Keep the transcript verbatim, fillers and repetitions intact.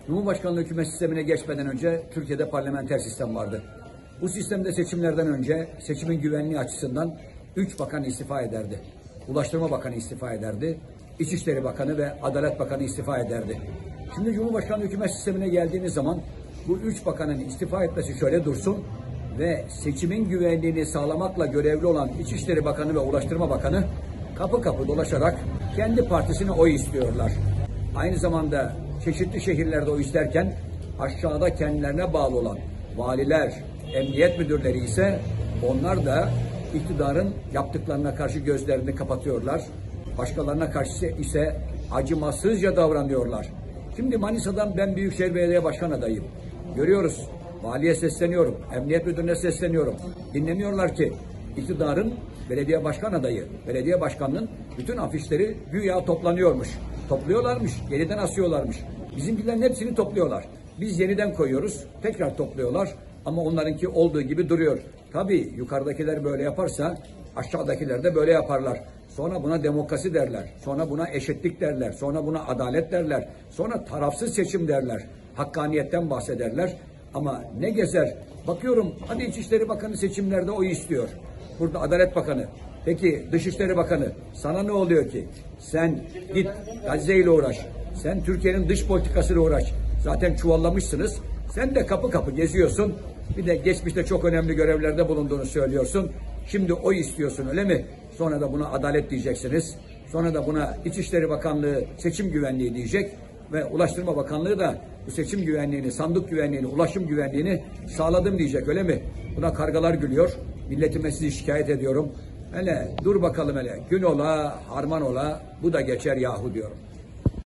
Cumhurbaşkanlığı hükümet sistemine geçmeden önce Türkiye'de parlamenter sistem vardı. Bu sistemde seçimlerden önce seçimin güvenliği açısından üç bakan istifa ederdi. Ulaştırma Bakanı istifa ederdi. İçişleri Bakanı ve Adalet Bakanı istifa ederdi. Şimdi Cumhurbaşkanlığı hükümet sistemine geldiğimiz zaman bu üç bakanın istifa etmesi şöyle dursun ve seçimin güvenliğini sağlamakla görevli olan İçişleri Bakanı ve Ulaştırma Bakanı kapı kapı dolaşarak kendi partisine oy istiyorlar. Aynı zamanda çeşitli şehirlerde oy isterken aşağıda kendilerine bağlı olan valiler, emniyet müdürleri ise onlar da iktidarın yaptıklarına karşı gözlerini kapatıyorlar. Başkalarına karşı ise acımasızca davranıyorlar. Şimdi Manisa'dan ben Büyükşehir Belediye Başkan adayım. Görüyoruz. Valiye sesleniyorum. Emniyet müdürüne sesleniyorum. Dinlemiyorlar ki iktidarın belediye başkan adayı, belediye başkanının bütün afişleri güya toplanıyormuş. Topluyorlarmış, yeniden asıyorlarmış. Bizimkilerin hepsini topluyorlar. Biz yeniden koyuyoruz, tekrar topluyorlar ama onlarınki olduğu gibi duruyor. Tabii yukarıdakiler böyle yaparsa aşağıdakiler de böyle yaparlar. Sonra buna demokrasi derler, sonra buna eşitlik derler, sonra buna adalet derler, sonra tarafsız seçim derler, hakkaniyetten bahsederler. Ama ne gezer? Bakıyorum hadi İçişleri Bakanı seçimlerde oy istiyor. Burada Adalet Bakanı. Peki Dışişleri Bakanı sana ne oluyor ki? Sen git Gazze ile uğraş. Sen Türkiye'nin dış politikasıyla uğraş. Zaten çuvallamışsınız. Sen de kapı kapı geziyorsun. Bir de geçmişte çok önemli görevlerde bulunduğunu söylüyorsun. Şimdi oy istiyorsun öyle mi? Sonra da buna adalet diyeceksiniz. Sonra da buna İçişleri Bakanlığı seçim güvenliği diyecek. Ve Ulaştırma Bakanlığı da bu seçim güvenliğini, sandık güvenliğini, ulaşım güvenliğini sağladım diyecek öyle mi? Buna kargalar gülüyor. Milletime sizi şikayet ediyorum. Hele dur bakalım hele. Gün ola, harman ola, bu da geçer yahu diyorum.